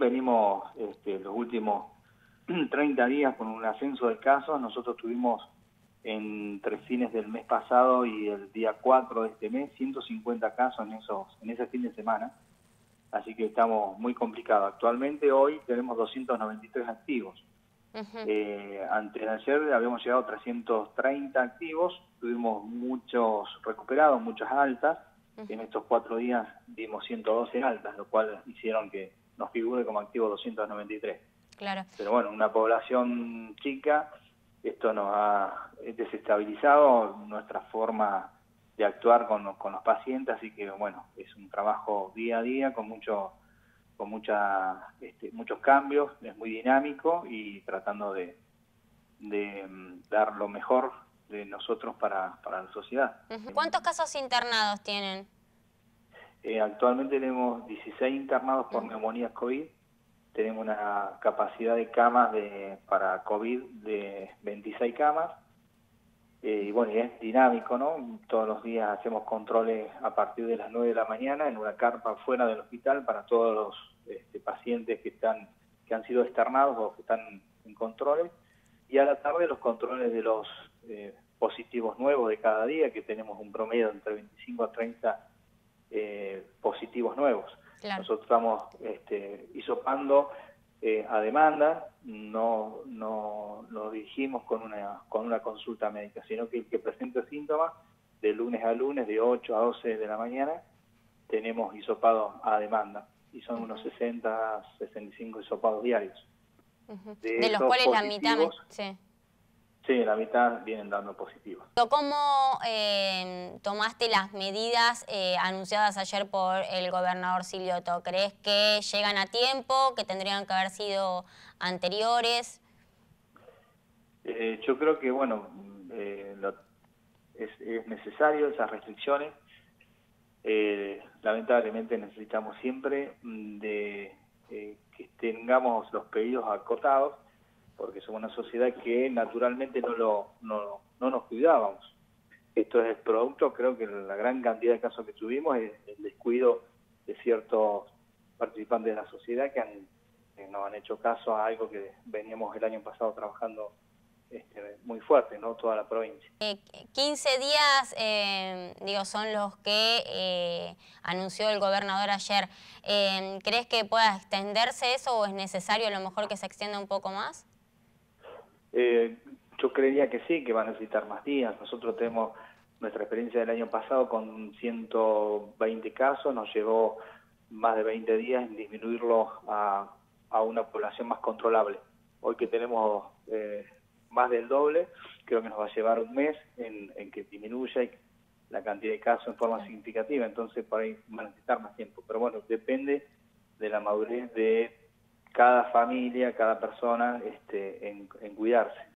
venimos los últimos 30 días con un ascenso de casos. Nosotros tuvimos entre fines del mes pasado y el día 4 de este mes 150 casos en ese fin de semana. Así que estamos muy complicados. Actualmente hoy tenemos 293 activos. Antes de ayer habíamos llegado a 330 activos, tuvimos muchos recuperados, muchas altas. En estos 4 días dimos 112 altas, lo cual hicieron que nos figure como activo 293. Claro. Pero bueno, una población chica, esto nos ha desestabilizado nuestra forma de actuar con los pacientes, así que bueno, es un trabajo día a día con muchos cambios, es muy dinámico y tratando de dar lo mejor de nosotros para la sociedad. ¿Cuántos casos internados tienen? Actualmente tenemos 16 internados por neumonías COVID, tenemos una capacidad de camas para COVID de 26 camas, y bueno, es dinámico, ¿no? Todos los días hacemos controles a partir de las 9 de la mañana en una carpa fuera del hospital para todos los pacientes que han sido externados o que están en controles, y a la tarde los controles de los positivos nuevos de cada día, que tenemos un promedio entre 25 a 30 positivos nuevos. Claro. Nosotros estamos hisopando a demanda, no lo dirigimos con una consulta médica, sino que el que presente síntomas, de lunes a lunes, de 8 a 12 de la mañana, tenemos hisopados a demanda, y son unos 60, 65 hisopados diarios. De los cuales la mitad... Sí, la mitad vienen dando positivos. ¿Cómo tomaste las medidas anunciadas ayer por el gobernador Silioto? ¿Crees que llegan a tiempo, que tendrían que haber sido anteriores? Yo creo que, bueno, es necesario esas restricciones. Lamentablemente necesitamos siempre que tengamos los pedidos acotados, porque somos una sociedad que naturalmente no nos cuidábamos. Esto es el producto, creo que la gran cantidad de casos que tuvimos es el descuido de ciertos participantes de la sociedad que no han hecho caso a algo que veníamos el año pasado trabajando muy fuerte, ¿no? Toda la provincia. 15 días, son los que anunció el gobernador ayer. ¿Crees que pueda extenderse eso o es necesario a lo mejor que se extienda un poco más? Yo creería que sí, que va a necesitar más días. Nosotros tenemos nuestra experiencia del año pasado con 120 casos, nos llevó más de 20 días en disminuirlo a una población más controlable. Hoy que tenemos más del doble, creo que nos va a llevar un mes en que disminuya la cantidad de casos en forma significativa, entonces por ahí va a necesitar más tiempo. Pero bueno, depende de la madurez de cada familia, cada persona en cuidarse.